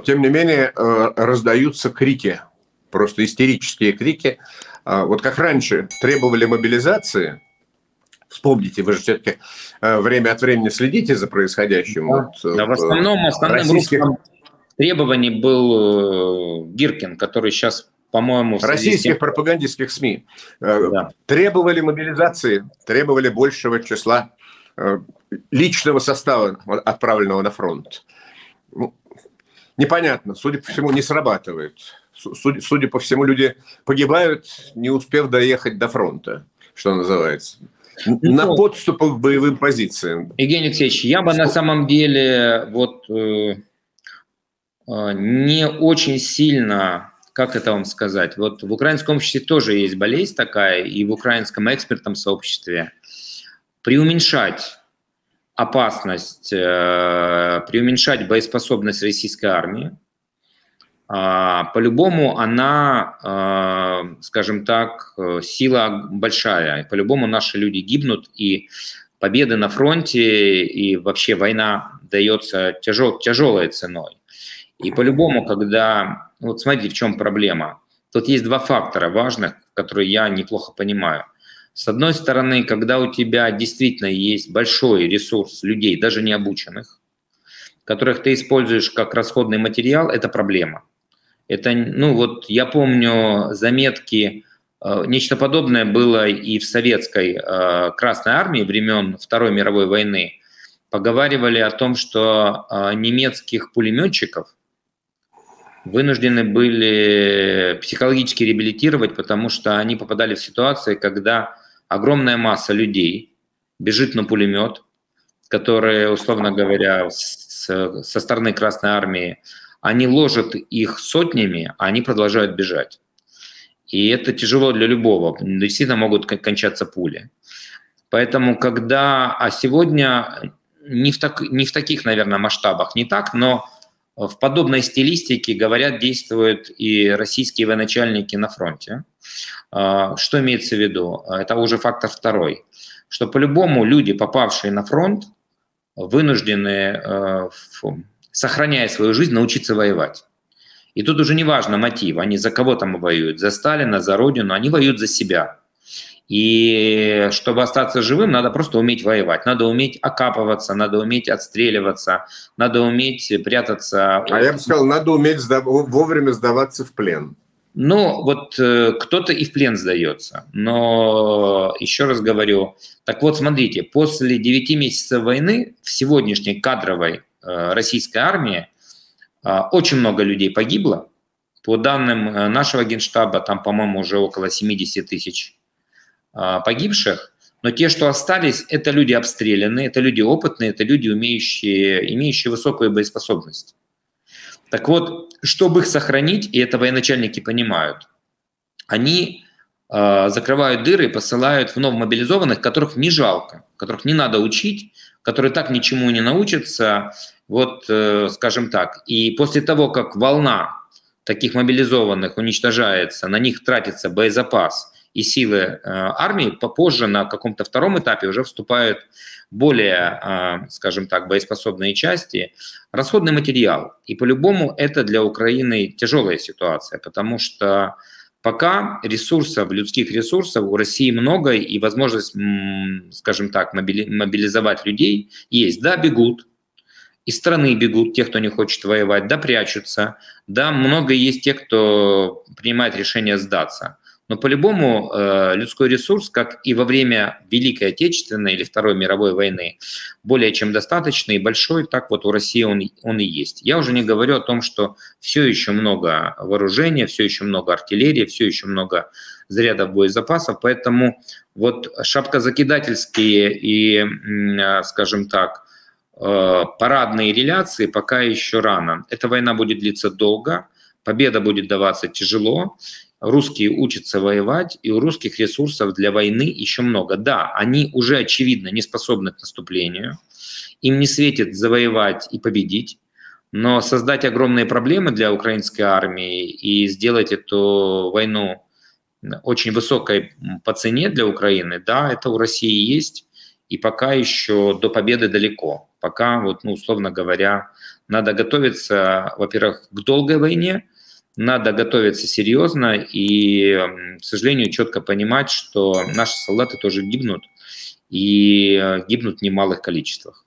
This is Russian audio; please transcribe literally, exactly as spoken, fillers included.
тем не менее, раздаются крики, просто истерические крики. Вот как раньше требовали мобилизации, вспомните, вы же все-таки время от времени следите за происходящим. Да, вот, да в основном основным российских... русским требований был Гиркин, который сейчас, по-моему, в связи Российских с тем... пропагандистских СМИ Да. требовали мобилизации, требовали большего числа личного состава, отправленного на фронт. Ну, непонятно, судя по всему, не срабатывает. Судя, судя по всему, люди погибают, не успев доехать до фронта, что называется. На ну, подступах к боевым позициям. Евгений Алексеевич, я бы на самом деле вот э, э, не очень сильно, как это вам сказать, вот в украинском обществе тоже есть болезнь такая, и в украинском экспертном сообществе, преуменьшать опасность, э, преуменьшать боеспособность российской армии. Uh, по-любому она, uh, скажем так, сила большая. По-любому наши люди гибнут, и победы на фронте, и вообще война дается тяжел, тяжелой ценой. И по-любому, когда... Вот смотрите, в чем проблема. Тут есть два фактора важных, которые я неплохо понимаю. С одной стороны, когда у тебя действительно есть большой ресурс людей, даже не обученных, которых ты используешь как расходный материал, это проблема. Это, ну вот я помню заметки, э, нечто подобное было и в советской э, Красной Армии времен Второй мировой войны. Поговаривали о том, что э, немецких пулеметчиков вынуждены были психологически реабилитировать, потому что они попадали в ситуации, когда огромная масса людей бежит на пулемет, который, условно говоря, с, со стороны Красной Армии, они ложат их сотнями, а они продолжают бежать. И это тяжело для любого. Действительно могут кончаться пули. Поэтому когда... А сегодня не в, так, не в таких, наверное, масштабах, не так, но в подобной стилистике, говорят, действуют и российские военачальники на фронте. Что имеется в виду? Это уже фактор второй. Что по-любому люди, попавшие на фронт, вынуждены... сохраняя свою жизнь, научиться воевать. И тут уже не важно мотив, они за кого там воюют, за Сталина, за Родину, они воюют за себя. И чтобы остаться живым, надо просто уметь воевать, надо уметь окапываться, надо уметь отстреливаться, надо уметь прятаться. А я бы сказал, надо уметь сдав... вовремя сдаваться в плен. Ну, вот э, кто-то и в плен сдается, но еще раз говорю, так вот смотрите, после девяти месяцев войны в сегодняшней кадровой российской армии очень много людей погибло. По данным нашего генштаба, там, по-моему, уже около семьдесят тысяч погибших. Но те, что остались, это люди обстрелянные, это люди опытные, это люди, умеющие, имеющие высокую боеспособность. Так вот, чтобы их сохранить, и это военачальники понимают, они закрывают дыры и посылают вновь мобилизованных, которых не жалко, которых не надо учить, которые так ничему не научатся, вот, э, скажем так. И после того, как волна таких мобилизованных уничтожается, на них тратится боезапас и силы э, армии, попозже на каком-то втором этапе уже вступают более, э, скажем так, боеспособные части, расходный материал. И по-любому это для Украины тяжелая ситуация, потому что пока ресурсов, людских ресурсов у России много, и возможность, скажем так, мобилизовать людей есть. Да, бегут, из страны бегут те, кто не хочет воевать, да, прячутся, да, много есть тех, кто принимает решение сдаться. Но по-любому э, людской ресурс, как и во время Великой Отечественной или Второй мировой войны, более чем достаточный и большой, так вот у России он, он и есть. Я уже не говорю о том, что все еще много вооружения, все еще много артиллерии, все еще много зарядов боезапасов, поэтому вот шапкозакидательские и, скажем так, парадные реляции пока еще рано. Эта война будет длиться долго, победа будет даваться тяжело, русские учатся воевать, и у русских ресурсов для войны еще много. Да, они уже, очевидно, не способны к наступлению, им не светит завоевать и победить, но создать огромные проблемы для украинской армии и сделать эту войну очень высокой по цене для Украины, да, это у России есть, и пока еще до победы далеко. пока, вот, ну, условно говоря, надо готовиться, во-первых, к долгой войне, надо готовиться серьезно и, к сожалению, четко понимать, что наши солдаты тоже гибнут, и гибнут в немалых количествах.